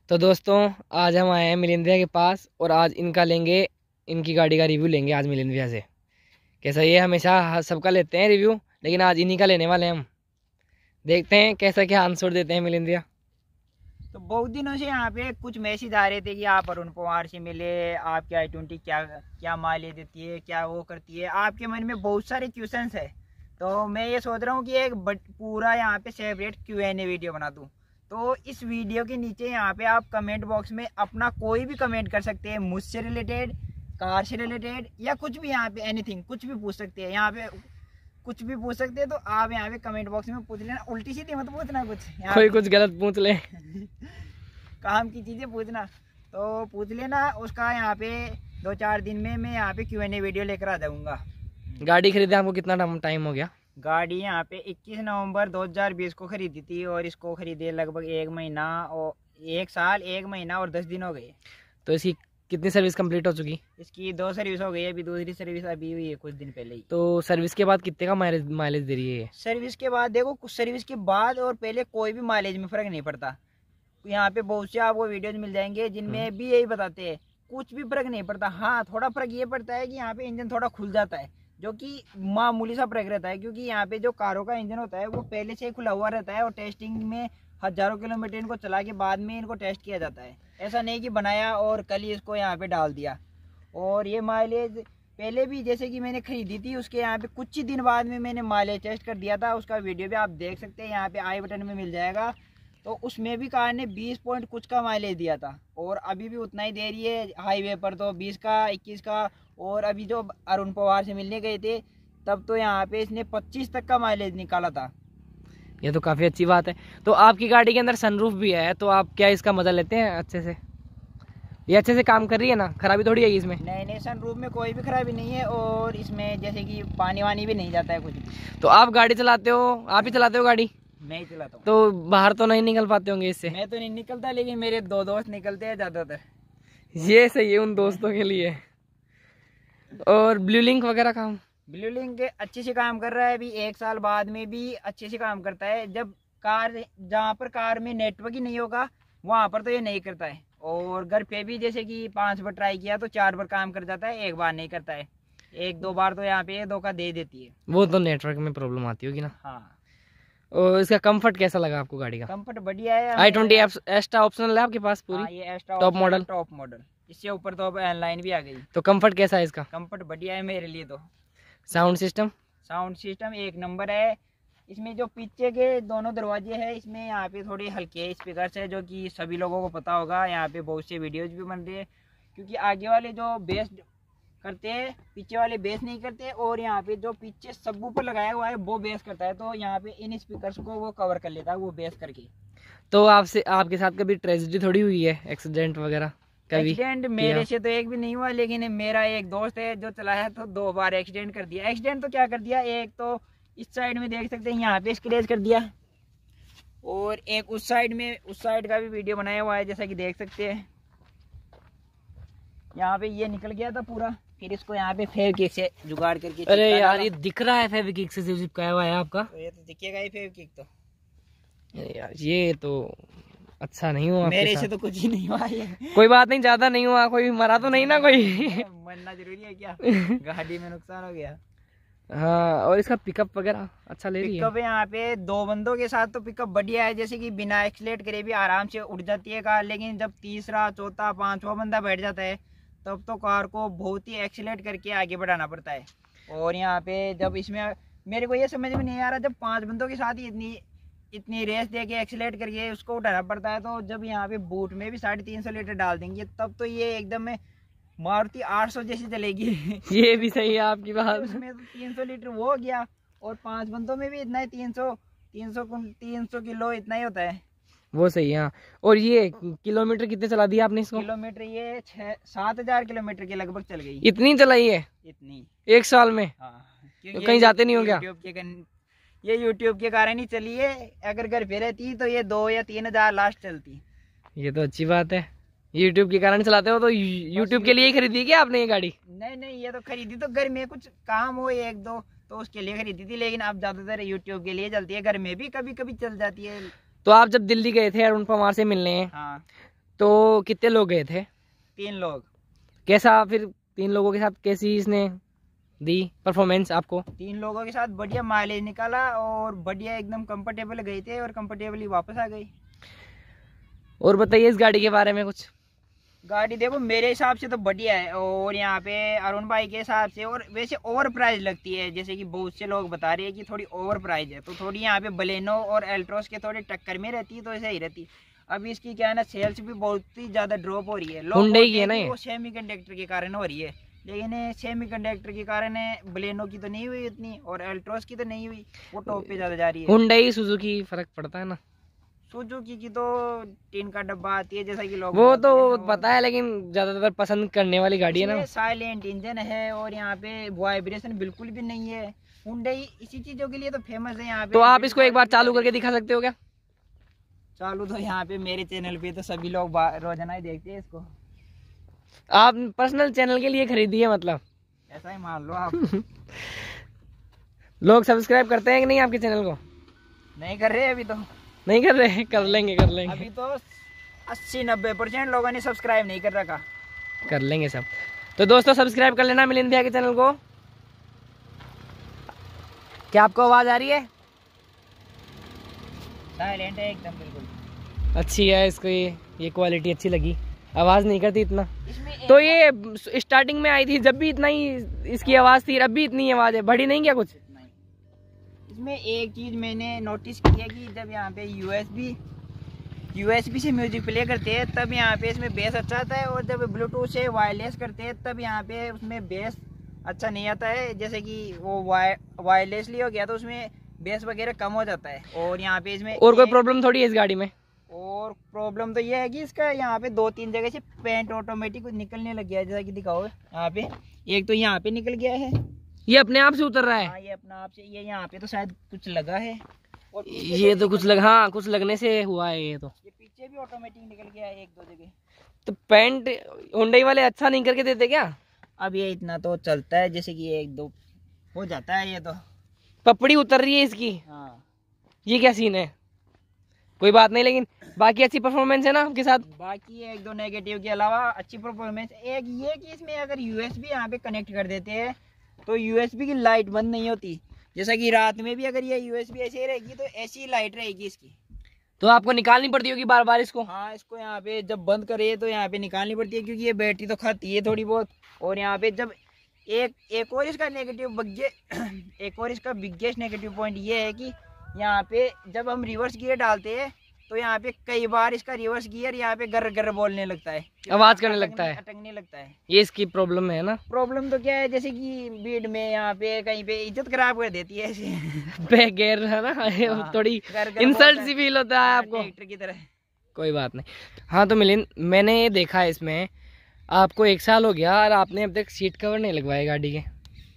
तो दोस्तों आज हम आए हैं मिलिंदिया के पास और आज इनका लेंगे, इनकी गाड़ी का रिव्यू लेंगे आज मिलिंदिया से। कैसा, ये हमेशा सबका लेते हैं रिव्यू, लेकिन आज इन्हीं का लेने वाले हैं हम। देखते हैं कैसा क्या आंसर देते हैं मिलिंदिया। तो बहुत दिनों से यहाँ पे कुछ मैसेज आ रहे थे कि आप अरुण पवार से मिले, आपकी i20 क्या क्या माइलेज देती है, क्या वो करती है, आपके मन में बहुत सारे क्वेश्चंस है। तो मैं ये सोच रहा हूँ कि एक पूरा यहाँ पे सेपरेट Q&A वीडियो बना दूँ। तो इस वीडियो के नीचे यहाँ पे आप कमेंट बॉक्स में अपना कोई भी कमेंट कर सकते हैं, मुझसे रिलेटेड, कार से रिलेटेड, या कुछ भी यहाँ पे एनीथिंग, कुछ भी पूछ सकते हैं। यहाँ पे कुछ भी पूछ सकते हैं। तो आप यहाँ पे कमेंट बॉक्स में पूछ लेना, उल्टी सीधी मत पूछना, कोई कुछ गलत पूछ ले काम की चीजें पूछना तो पूछ लेना। उसका यहाँ पे 2-4 दिन में मैं यहाँ पे Q&A वीडियो लेकर आ जाऊंगा। गाड़ी खरीदे आपको कितना टाइम हो गया? गाड़ी यहाँ पे 21 नवंबर 2020 को खरीदी थी और इसको खरीदे लगभग 1 महीना और 1 साल 1 महीना और 10 दिन हो गए। तो इसकी कितनी सर्विस कंप्लीट हो चुकी? इसकी 2 सर्विस हो गई है, अभी दूसरी सर्विस अभी हुई है कुछ दिन पहले ही। तो सर्विस के बाद कितने का माइलेज दे रही है? सर्विस के बाद देखो, कुछ सर्विस के बाद और पहले कोई भी माइलेज में फर्क नहीं पड़ता। यहाँ पे बहुत से आपको वीडियोज मिल जाएंगे जिनमें भी यही बताते हैं, कुछ भी फर्क नहीं पड़ता। हाँ, थोड़ा फर्क ये पड़ता है कि यहाँ पे इंजन थोड़ा खुल जाता है, जो कि मामूली सा फर्क रहता है, क्योंकि यहाँ पे जो कारों का इंजन होता है वो पहले से ही खुला हुआ रहता है और टेस्टिंग में हजारों किलोमीटर इनको चला के बाद में इनको टेस्ट किया जाता है। ऐसा नहीं कि बनाया और कल ही इसको यहाँ पे डाल दिया। और ये माइलेज पहले भी जैसे कि मैंने खरीदी थी, उसके यहाँ पे कुछ ही दिन बाद में मैंने माइलेज टेस्ट कर दिया था, उसका वीडियो भी आप देख सकते हैं, यहाँ पे आई बटन में मिल जाएगा। तो उसमें भी कार ने 20 पॉइंट कुछ का माइलेज दिया था और अभी भी उतना ही दे रही है हाईवे पर, तो 20 का 21 का। और अभी जो अरुण पवार से मिलने गए थे तब तो यहाँ पे इसने 25 तक का माइलेज निकाला था। ये तो काफ़ी अच्छी बात है। तो आपकी गाड़ी के अंदर सनरूफ भी है, तो आप क्या इसका मजा लेते हैं अच्छे से? ये अच्छे से काम कर रही है ना, खराबी थोड़ी है इसमें? नहीं, सनरूफ में कोई भी खराबी नहीं है और इसमें जैसे कि पानी वानी भी नहीं जाता है कुछ भी। तो आप गाड़ी चलाते हो, आप ही चलाते हो गाड़ी? मैं ही चलाता हूँ। तो बाहर तो नहीं निकल पाते होंगे इससे? मैं तो नहीं निकलता, लेकिन मेरे 2 दोस्त निकलते हैं ज्यादातर। ये सही है उन दोस्तों के लिए। और ब्लू लिंक वगैरह काम? ब्लू लिंक अच्छे से काम कर रहा है, अभी 1 साल बाद में भी अच्छे से काम करता है। जब कार, जहाँ पर कार में नेटवर्क ही नहीं होगा वहाँ पर तो ये नहीं करता है। और घर पे भी जैसे कि 5 बार ट्राई किया तो 4 बार काम कर जाता है, 1 बार नहीं करता है। 1-2 बार तो यहाँ पे धोखा दे देती है। वो तो नेटवर्क में प्रॉब्लम आती होगी ना। हाँ। और इसका कंफर्ट कैसा लगा आपको गाड़ी का? कंफर्ट बढ़िया है। i20 एक्स्ट्रा ऑप्शनल है आपके पास पूरी? हाँ, ये extra top model. Top model, इससे ऊपर तो अब लाइन भी आ गई। तो कंफर्ट कैसा है इसका? कंफर्ट बढ़िया है मेरे लिए तो। Sound system? Sound system 1 number है। इसमें जो पीछे के दोनों दरवाजे हैं, इसमें यहाँ पे थोड़े हल्के स्पीकर्स है, जो कि सभी लोगों को पता होगा। यहाँ पे बहुत से वीडियोज भी बन रहे हैं, क्योंकि आगे वाले जो बेस करते हैं पीछे वाले बेस नहीं करते, और यहाँ पे जो पीछे सबवूफर लगाया हुआ है वो बेस करता है। तो यहाँ पे इन स्पीकर्स को वो कवर कर लेता है वो बेस करके। तो आपके साथ कभी ट्रेजेडी थोड़ी हुई है, एक्सीडेंट वगैरह कभी? एक्सीडेंट मेरे से तो एक भी नहीं हुआ, लेकिन मेरा एक दोस्त है जो चलाया तो 2 बार एक्सीडेंट कर दिया। एक्सीडेंट तो क्या कर दिया, एक तो इस साइड में देख सकते हैं यहाँ पे स्क्रैच कर दिया, और एक उस साइड में, उस साइड का भी वीडियो बनाया हुआ है जैसा कि देख सकते हैं। यहाँ पे ये निकल गया था पूरा, फिर इसको यहाँ पे फेविक्विक से जुगाड़ करके। अरे यार, ये दिख रहा है फेविक्विक से चिपकाया हुआ है आपका? तो ये तो दिखेगा ही फेविक्विक तो। अरे यार, ये तो अच्छा नहीं हुआ मेरे से तो कुछ ही नहीं हुआ ये। कोई बात नहीं, ज्यादा नहीं हुआ, कोई मरा तो नहीं ना कोई? मरना जरूरी है क्या? गाड़ी में नुकसान हो गया। हाँ, और इसका पिकअप वगैरह अच्छा ले रही है? पिकअप यहाँ पे 2 बंदों के साथ तो पिकअप बढ़िया है, जैसे कि बिना एक्सीलेट करे भी आराम से उड़ जाती है कार। लेकिन जब तीसरा, चौथा, 5वां बंदा बैठ जाता है तब तो कार को बहुत ही एक्सीलेट करके आगे बढ़ाना पड़ता है। और यहाँ पे जब इसमें मेरे को ये समझ में नहीं आ रहा, जब 5 बंदों के साथ ही इतनी रेस दे के एक्सीलेट करके उसको उठाना पड़ता है, तो जब यहाँ पे बूट में भी 350 लीटर डाल देंगे तब तो ये एकदम में मारुति 800 जैसी चलेगी। ये भी सही है आपकी बात। उसमें तो 300 लीटर वो हो गया, और 5 बंदों में भी इतना ही 300 किलो इतना ही होता है। वो सही है। हाँ। और ये किलोमीटर कितने चला दिया आपने इसको? किलोमीटर ये 7,000 किलोमीटर के लगभग चल गई। इतनी चलाई है? इतनी 1 साल में? हाँ। तो कहीं जाते नहीं हो क्या? ये यूट्यूब के कारण ही चली है, अगर घर पे रहती तो ये 2 या 3,000 लास्ट चलती। ये तो अच्छी बात है, यूट्यूब के कारण चलाते हो। तो यूट्यूब के लिए ही खरीदी क्या आपने ये गाड़ी? नहीं, ये तो खरीदी तो घर में कुछ काम हो 1-2 तो उसके लिए खरीदी थी, लेकिन अब ज्यादातर यूट्यूब के लिए चलती है। घर में भी कभी कभी चल जाती है। तो आप जब दिल्ली गए थे अरुण पवार से मिलने, हाँ, तो कितने लोग गए थे? 3 लोग। कैसा फिर 3 लोगों के साथ कैसी इसने दी परफॉर्मेंस आपको? 3 लोगों के साथ बढ़िया माइलेज निकाला और बढ़िया एकदम कंफर्टेबल गए थे और कंफर्टेबली वापस आ गई। और बताइए इस गाड़ी के बारे में कुछ। गाड़ी देखो मेरे हिसाब से तो बढ़िया है, और यहाँ पे अरुण भाई के हिसाब से, और वैसे ओवर प्राइस लगती है, जैसे कि बहुत से लोग बता रहे हैं कि थोड़ी ओवर प्राइस है, तो थोड़ी यहाँ पे बलेनो और एल्ट्रोस के थोड़े टक्कर में रहती है, तो ऐसे ही रहती। अब इसकी क्या है ना, सेल्स भी बहुत ही ज्यादा ड्रॉप हो रही है। लोग हुंडई की है ना ये? वो सेमीकंडक्टर के कारण हो रही है, लेकिन सेमीकंडक्टर के कारण बलेनो की तो नहीं हुई इतनी, और एल्ट्रोस की तो नहीं हुई, वो टॉप पे ज्यादा जा रही है। हुंडई सुजुकी फर्क पड़ता है ना। सुजुकी की तो टीन का डब्बा आती है, जैसा कि लोग वो तो पता है, लेकिन ज्यादातर पसंद करने वाली गाड़ी है ना। साइलेंट इंजन है और यहाँ पे वाइब्रेशन बिल्कुल भी नहीं है। हुंडई इसी चीजों के लिए तो फेमस है यहाँ पे। तो आप इसको एक बार चालू करके दिखा सकते हो क्या? चालू तो यहाँ पे मेरे चैनल पे तो सभी लोग रोजाना ही देखते हैं इसको। आप पर्सनल चैनल के लिए खरीदी है मतलब? ऐसा ही मान लो आप। लोग सब्सक्राइब करते हैं कि नहीं आपके चैनल को? नहीं कर रहे अभी तो। नहीं कर रहे? कर लेंगे कर लेंगे। अभी तो 80-90% लोगों ने सब्सक्राइब नहीं कर रखा। कर लेंगे सब। तो दोस्तों सब्सक्राइब कर लेना मिलिंद भैया के चैनल को। क्या आपको आवाज आ रही है? साइलेंट है एकदम बिल्कुल। अच्छी है इसको, ये क्वालिटी अच्छी लगी, आवाज नहीं करती इतना। तो ये स्टार्टिंग में आई थी जब भी इतना ही इसकी आवाज थी, अब भी इतनी आवाज है, बढ़ी नहीं क्या कुछ? इसमें एक चीज मैंने नोटिस की है कि जब यहाँ पे यूएसबी से म्यूजिक प्ले करते हैं तब यहाँ पे इसमें बेस अच्छा आता है, और जब ब्लूटूथ से वायरलेस करते हैं तब यहाँ पे उसमें बेस अच्छा नहीं आता है। जैसे कि वो वायरलेसली हो गया तो उसमें बेस वगैरह कम हो जाता है। और यहाँ पे इसमें और कोई प्रॉब्लम थोड़ी है इस गाड़ी में? और प्रॉब्लम तो ये है कि इसका यहाँ पे 2-3 जगह से पेंट ऑटोमेटिक निकलने लग गया है, जैसा कि दिखाओ यहाँ पे। एक तो यहाँ पे निकल गया है, ये अपने आप से उतर रहा है? हाँ ये अपना आप से। ये यहाँ पे तो शायद कुछ लगा है, और ये तो कुछ लग, हाँ कुछ लगने से हुआ है ये तो। ये पीछे भी ऑटोमेटिक निकल गया है 1-2 जगह। तो पेंट हुंडई वाले अच्छा नहीं करके देते क्या? अब ये इतना तो चलता है, जैसे कि 1-2 हो जाता है ये तो। पपड़ी उतर रही है इसकी। हाँ ये क्या सीन है? कोई बात नहीं, लेकिन बाकी अच्छी परफॉर्मेंस है ना आपके साथ? बाकी 1-2 नेगेटिव के अलावा अच्छी परफॉर्मेंस। एक ये कि इसमें अगर यूएसबी यहाँ पे कनेक्ट कर देते हैं तो यूएसबी की लाइट बंद नहीं होती, जैसा कि रात में भी अगर ये यूएसबी ऐसे ही रहेगी तो ऐसी ही लाइट रहेगी इसकी। तो आपको निकालनी पड़ती होगी बार बार इसको? हाँ इसको यहाँ पे जब बंद करे तो यहाँ पे निकालनी पड़ती है, क्योंकि ये बैटरी तो खाती है थोड़ी बहुत। और यहाँ पे जब एक और इसका बिगेस्ट नेगेटिव पॉइंट ये है कि यहाँ पे जब हम रिवर्स गियर डालते हैं तो यहाँ पे कई बार इसका रिवर्स गियर यहाँ पे गर गर बोलने लगता है, आवाज करने लगता है, अटकने लगता है। ये इसकी प्रॉब्लम है ना? प्रॉब्लम तो क्या है, जैसे कि भीड़ में यहाँ पे कहीं पे इज्जत खराब कर देती है ऐसे। बेगैर है ना। हाँ, थोड़ी इंसल्ट सी फील होता है आपको की तरह। कोई बात नहीं। हाँ तो मिलिंद, मैंने ये देखा है इसमें आपको 1 साल हो गया और आपने अब तक सीट कवर नहीं लगवाए गाड़ी के।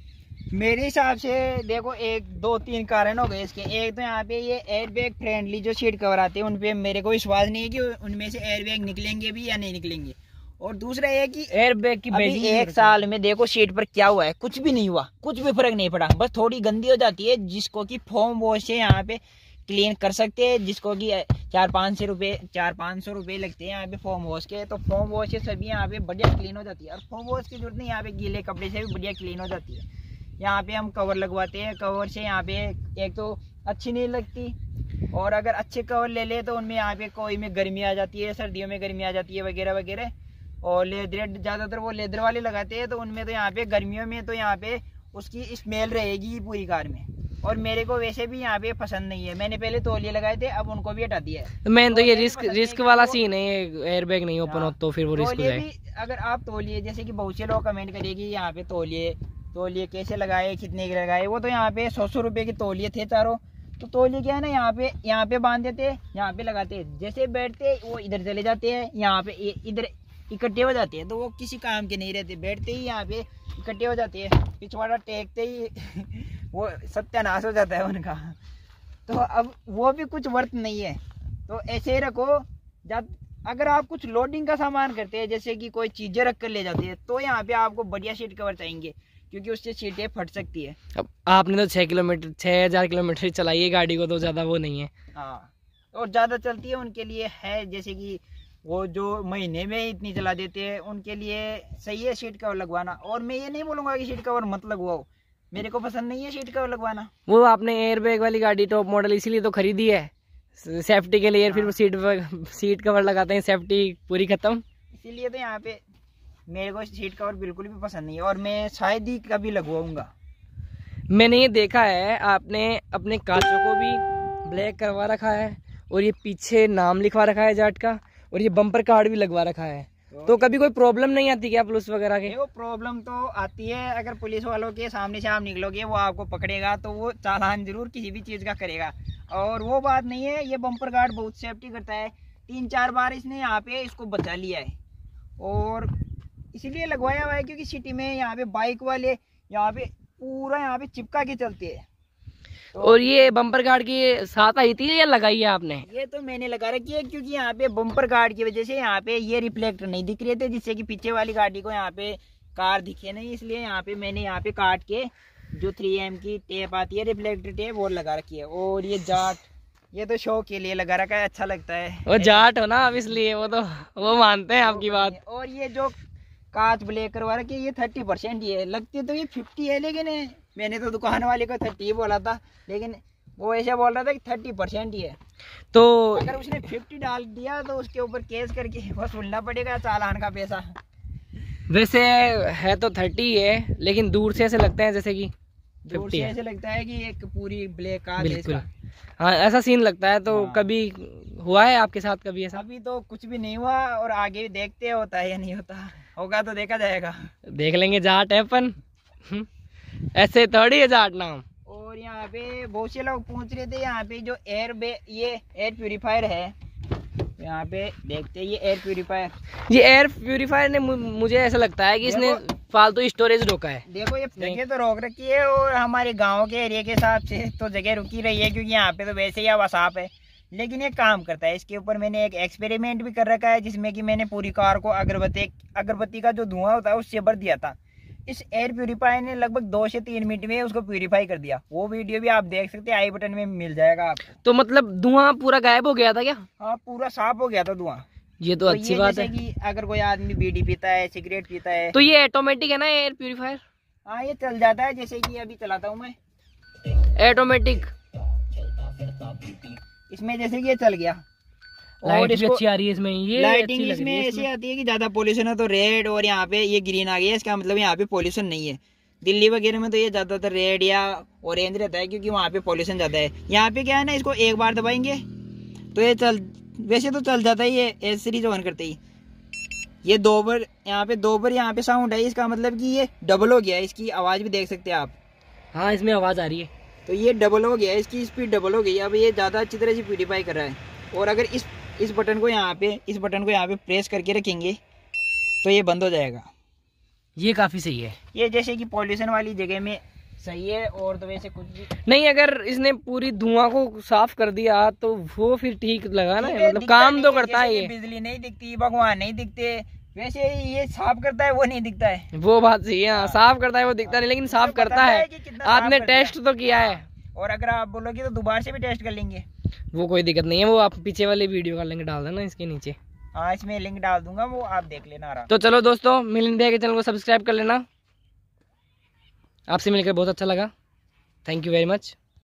मेरे हिसाब से देखो 1-2-3 कारण हो गए इसके। एक तो यहाँ पे ये एयर बैग फ्रेंडली जो सीट कवर आते हैं उन पे मेरे को विश्वास नहीं है कि उनमें से एयर बैग निकलेंगे भी या नहीं निकलेंगे। और दूसरा ये कि एयर बैग की अभी 1 साल में देखो सीट पर क्या हुआ है, कुछ भी नहीं हुआ, कुछ भी फर्क नहीं पड़ा, बस थोड़ी गंदी हो जाती है जिसको कि फोम वॉश से यहाँ पे क्लीन कर सकते हैं, जिसको कि 400-500 रुपये लगते हैं यहाँ पे फोम वॉश के। तो फोम वॉश से सभी यहाँ पे बढ़िया क्लीन हो जाती है, और फोम वॉश की जरूरत नहीं, यहाँ पे गीले कपड़े से भी बढ़िया क्लीन हो जाती है। यहाँ पे हम कवर लगवाते हैं, कवर से यहाँ पे एक तो अच्छी नहीं लगती, और अगर अच्छे कवर ले ले तो उनमें यहाँ पे कोई में गर्मी आ जाती है, सर्दियों में गर्मी आ जाती है वगैरह वगैरह। और लेदर ज़्यादातर वो लेदर वाले लगाते हैं, तो उनमें तो यहाँ पे गर्मियों में तो यहाँ पे उसकी स्मेल रहेगी पूरी कार में, और मेरे को वैसे भी यहाँ पे पसंद नहीं है। मैंने पहले तौलिए लगाए थे, अब उनको भी हटा दिया है। मैंने तो ये रिस्क वाला सीन है, एयर बैग नहीं ओपन हो तो फिर वो रिस्क हो जाए। अगर आप तौलिए, जैसे कि बहुत से लोग कमेंट करिए कि यहाँ पे तौलिए कैसे लगाए, कितने के लगाए, वो तो यहाँ पे 100 रुपये के तौलिए थे चारों। तो तौलिए क्या है ना, यहाँ पे बांध देते, यहाँ पे लगाते, जैसे बैठते वो इधर चले जाते हैं, यहाँ पे इधर इकट्ठे हो जाते हैं, तो वो किसी काम के नहीं रहते, बैठते ही यहाँ पे इकट्ठे हो जाते हैं, पिछवाड़ा टेकते ही वो सत्यानाश हो जाता है उनका। तो अब वो भी कुछ वर्थ नहीं है, तो ऐसे ही रखो। जब अगर आप कुछ लोडिंग का सामान करते हैं, जैसे कि कोई चीजें रख कर ले जाते हैं, तो यहाँ पे आपको बढ़िया सीट कवर चाहिए, क्योंकि उससे सीटें फट सकती है। अब आपने तो 6,000 किलोमीटर चलाई है गाड़ी को, तो ज्यादा वो नहीं है। हाँ, और ज्यादा चलती है उनके लिए है, जैसे कि वो जो महीने में इतनी चला देते हैं उनके लिए सही है सीट कवर लगवाना। और मैं ये नहीं बोलूंगा कि सीट कवर मत लगवाओ, मेरे को पसंद नहीं है सीट कवर लगवाना। वो आपने एयर बैग वाली गाड़ी टॉप मॉडल इसीलिए तो खरीदी है, सेफ्टी के लिए। हाँ। फिर वो सीट कवर लगाते हैं, सेफ्टी पूरी खत्म। इसीलिए तो यहाँ पे मेरे को सीट कवर बिल्कुल भी पसंद नहीं है, और मैं शायद ही कभी लगवाऊंगा। मैंने ये देखा है, आपने अपने कांचों को भी ब्लैक करवा रखा है, और ये पीछे नाम लिखवा रखा है जाट का, और ये बम्पर कार्ड भी लगवा रखा है। तो कभी कोई प्रॉब्लम नहीं आती क्या पुलिस वगैरह के? वो प्रॉब्लम तो आती है, अगर पुलिस वालों के सामने से आप निकलोगे वो आपको पकड़ेगा तो वो चालान जरूर किसी भी चीज़ का करेगा। और वो बात नहीं है, ये बम्पर गार्ड बहुत सेफ्टी करता है। 3-4 बार इसने यहाँ पे इसको बचा लिया है, और इसीलिए लगवाया हुआ है क्योंकि सिटी में यहाँ पे बाइक वाले यहाँ पे पूरा यहाँ पे चिपका के चलते हैं। तो और ये बम्पर गार्ड की साथ आई थी या लगाई है आपने? ये तो मैंने लगा रखी है, क्योंकि यहाँ पे बम्पर गार्ड की वजह से यहाँ पे ये रिफ्लेक्टर नहीं दिख रहे थे, जिससे कि पीछे वाली गाड़ी को यहाँ पे कार दिखे नहीं। इसलिए यहाँ पे मैंने यहाँ पे काट के जो 3M की टेप आती है, रिफ्लेक्टर टेप, वो लगा रखी है। और ये जाट, ये तो शो के लिए लगा रखा है, अच्छा लगता है। वो जाट हो ना अब, इसलिए वो मानते हैं आपकी बात। और ये जो कांच ब्लैक करवा रखी है, ये 30% ही है, लगती तो ये 50 है, लेकिन मैंने तो दुकान वाले को 30 बोला था, लेकिन वो ऐसा बोल रहा था कि 30% ही है। तो अगर उसने 50 डाल दिया तो उसके ऊपर केस करके वसूलना पड़ेगा चालान का पैसा। वैसे है तो 30 है, लेकिन दूर से ऐसे लगते हैं जैसे कि 50 है। ऐसे लगता है कि एक पूरी ब्लैक कार है बिल्कुल, इसका। हाँ ऐसा सीन लगता है। तो हाँ। कभी हुआ है आपके साथ कभी ऐसा? अभी तो कुछ भी नहीं हुआ, और आगे भी देखते होता है या नहीं होता, होगा तो देखा जाएगा। देख लेंगे, जाट है अपन। ऐसे थोड़ी है जाट नाम। और यहाँ पे बहुत से लोग पूछ रहे थे, यहाँ पे जो ये एयर प्यूरीफायर है, यहाँ पे देखते हैं ये एयर प्यूरीफायर। ये एयर प्यूरीफायर ने मुझे ऐसा लगता है कि इसने फालतू स्टोरेज रोका है। देखो ये जगह तो रोक रखी है, और हमारे गांव के एरिया के हिसाब से तो जगह रुकी रही है, क्योंकि यहाँ पे तो वैसे ही हवा साफ है। लेकिन ये काम करता है। इसके ऊपर मैंने एक एक्सपेरिमेंट भी कर रखा है, जिसमें कि मैंने पूरी कार को अगरबत्ती का जो धुआं होता है उससे भर दिया था। इस एयर प्यूरीफायर ने लगभग 2 से 3 मिनट में उसको प्यूरीफाई कर दिया। वो वीडियो भी आप देख सकते हैं, आई बटन में मिल जाएगा आपको। तो मतलब धुआं पूरा गायब हो गया था क्या? हाँ, पूरा साफ हो गया था धुआं। ये तो अच्छी बात है। कि अगर कोई आदमी बीड़ी पीता है, सिगरेट पीता है, तो ये ऑटोमेटिक है ना एयर प्यूरीफायर? हाँ ये चल जाता है, जैसे कि अभी चलाता हूँ मैं ऑटोमेटिक। इसमें, जैसे कि ये चल गया। लाइट भी अच्छी आ रही है इसमें। ये लाइटिंग इसमें ऐसी आती है कि ज्यादा पॉल्यूशन है तो रेड, और यहाँ पे ये ग्रीन आ गया, इसका मतलब यहाँ पे पॉल्यूशन नहीं है। दिल्ली वगैरह में तो ये ज्यादातर रेड या ऑरेंज रहता है, क्योंकि वहाँ पे पॉल्यूशन ज्यादा है। यहाँ पे क्या है ना, इसको एक बार दबाएंगे तो ये वैसे तो चल जाता है, ये एस सीरीज ऑन करते ही। ये 2 बार यहाँ पे साउंड है, इसका मतलब कि ये डबल हो गया। इसकी आवाज भी देख सकते हैं आप। हाँ इसमें आवाज आ रही है। तो ये डबल हो गया, इसकी स्पीड डबल हो गई। अब ये ज्यादा अच्छी तरह से प्यूरीफाई कर रहा है। और अगर इस बटन को यहाँ पे प्रेस करके रखेंगे तो ये बंद हो जाएगा। ये काफी सही है। ये जैसे कि पॉल्यूशन वाली जगह में सही है, और तो वैसे कुछ भी नहीं। अगर इसने पूरी धुआं को साफ कर दिया तो वो फिर ठीक लगा ना, मतलब काम तो करता है। ये बिजली नहीं दिखती, भगवान नहीं दिखते, वैसे ये साफ करता है, वो नहीं दिखता है। वो बात सही है। साफ करता है, वो दिखता नहीं, लेकिन साफ करता है। आपने टेस्ट तो किया है। और अगर आप बोलोगे तो दोबारा से भी टेस्ट कर लेंगे, वो कोई दिक्कत नहीं है। वो आप पीछे वाले वीडियो का लिंक डाल देना इसके नीचे। हाँ इसमें लिंक डाल दूंगा, वो आप देख लेना आराम। तो चलो दोस्तों, मिलिंद भैया के चैनल को सब्सक्राइब कर लेना। आपसे मिलकर बहुत अच्छा लगा। Thank you very much.